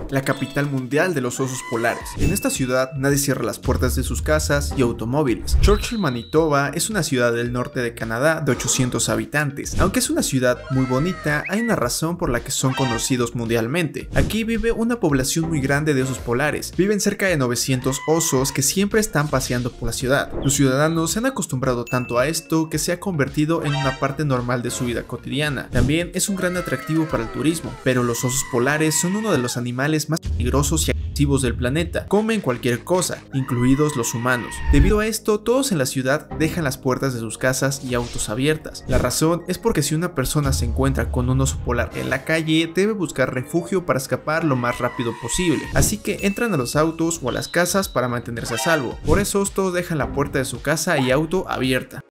la capital mundial de los osos polares. En esta ciudad nadie cierra las puertas de sus casas y automóviles. Churchill, Manitoba es una ciudad del norte de Canadá de 800 habitantes. Aunque es una ciudad muy bonita, hay una razón por la que son conocidos mundialmente. Aquí vive una población muy grande de osos polares. Viven cerca de 900 osos que siempre están paseando por la ciudad. Los ciudadanos se han acostumbrado tanto a esto que se ha convertido en una parte normal de su vida cotidiana. También es un gran atractivo para el turismo, pero los osos polares son uno de los animales más peligrosos y agresivos del planeta. Comen cualquier cosa, incluidos los humanos. Debido a esto, todos en la ciudad dejan las puertas de sus casas y autos abiertas. La razón es porque si una persona se encuentra con un oso polar en la calle, debe buscar refugio para escapar lo más rápido posible. Así que entran a los autos o a las casas para mantenerse a salvo. Por eso todos dejan la puerta de su casa y auto abierta.